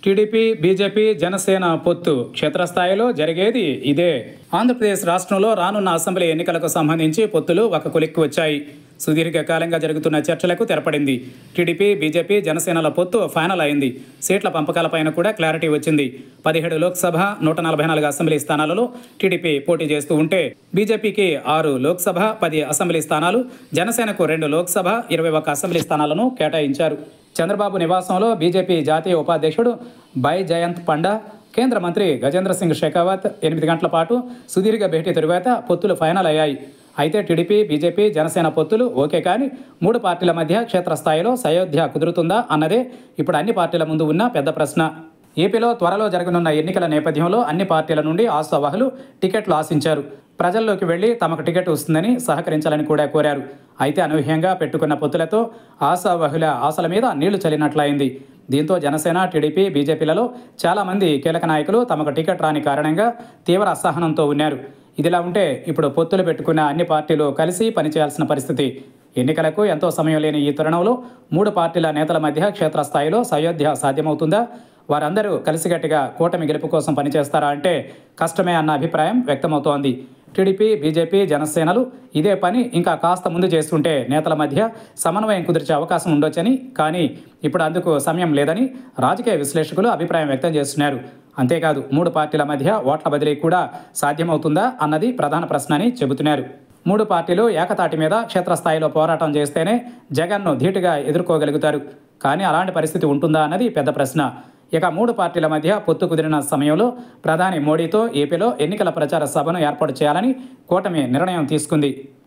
TDP, BJP, Janasena పొత్తు క్షేత్రస్థాయిలో జరిగేది ఇదే. ఆంధ్రప్రదేశ్ రాష్ట్రంలో రానున్న అసెంబ్లీ ఎన్నికలకు సంబంధించి పొత్తులు ఒక కొలిక్కి వచ్చాయి. సుదీర్ఘకాలంగా జరుగుతున్న చర్చలకు తెరపడింది. టీడీపీ, బీజేపీ, జనసేనల పొత్తు ఫైనల్ అయింది. సీట్ల పంపకాలపైన కూడా క్లారిటీ వచ్చింది. 17 లోక్సభ, 144 అసెంబ్లీ స్థానాలలో టీడీపీ పోటీ చేస్తూ ఉంటే బీజేపీకి 6 లోక్సభ, 10 అసెంబ్లీ స్థానాలు, జనసేనకు 2 లోక్సభ, 21 అసెంబ్లీ స్థానాలను కేటాయించారు. చంద్రబాబు నివాసంలో బీజేపీ జాతీయ ఉపాధ్యక్షుడు బైజయంత్ పండా, కేంద్ర మంత్రి గజేంద్ర సింగ్ షెకావత్ 8 గంటల పాటు సుదీర్ఘ భేటీ తరువాత పొత్తులు ఫైనల్ అయ్యాయి. అయితే టీడీపీ, బీజేపీ, జనసేన పొత్తులు ఓకే, కానీ 3 పార్టీల మధ్య క్షేత్రస్థాయిలో సయోధ్య కుదురుతుందా అన్నదే ఇప్పుడు అన్ని పార్టీల ముందు ఉన్న పెద్ద ప్రశ్న. ఏపీలో త్వరలో జరగనున్న ఎన్నికల నేపథ్యంలో అన్ని పార్టీల నుండి ఆశావహులు టికెట్లు ఆశించారు. ప్రజల్లోకి వెళ్లి తమకు టికెట్ వస్తుందని సహకరించాలని కూడా కోరారు. అయితే అనూహ్యంగా పెట్టుకున్న పొత్తులతో ఆశావహుల ఆశల మీద నీళ్లు చల్లినట్లయింది. దీంతో జనసేన, టీడీపీ, బీజేపీలలో చాలామంది కీలక నాయకులు తమకు టికెట్ రాని కారణంగా తీవ్ర అసహనంతో ఉన్నారు. ఇదిలా ఉంటే ఇప్పుడు పొత్తులు పెట్టుకున్న అన్ని పార్టీలు కలిసి పనిచేయాల్సిన పరిస్థితి. ఎన్నికలకు ఎంతో సమయం లేని ఈ తరుణంలో 3 పార్టీల నేతల మధ్య క్షేత్రస్థాయిలో సయోధ్య సాధ్యమవుతుందా? వారందరూ కలిసికట్టుగా కూటమి గెలుపు కోసం పనిచేస్తారా అంటే కష్టమే అన్న అభిప్రాయం వ్యక్తమవుతోంది. టీడీపీ, బీజేపీ, జనసేనలు ఇదే పని ఇంకా కాస్త ముందు చేస్తుంటే నేతల మధ్య సమన్వయం కుదిర్చే అవకాశం ఉండొచ్చని, కానీ ఇప్పుడు అందుకు సమయం లేదని రాజకీయ విశ్లేషకులు అభిప్రాయం వ్యక్తం చేస్తున్నారు. అంతేకాదు 3 పార్టీల మధ్య ఓట్ల బదిలీ కూడా సాధ్యమవుతుందా అన్నది ప్రధాన ప్రశ్న అని చెబుతున్నారు. 3 పార్టీలు ఏకతాటి మీద క్షేత్రస్థాయిలో పోరాటం చేస్తేనే జగన్ను ధీటుగా ఎదుర్కోగలుగుతారు. కానీ అలాంటి పరిస్థితి ఉంటుందా అన్నది పెద్ద ప్రశ్న. ఇక 3 పార్టీల మధ్య పొత్తు కుదిరిన సమయంలో ప్రధాని మోడీతో ఏపీలో ఎన్నికల ప్రచార సభను ఏర్పాటు చేయాలని కూటమి నిర్ణయం తీసుకుంది.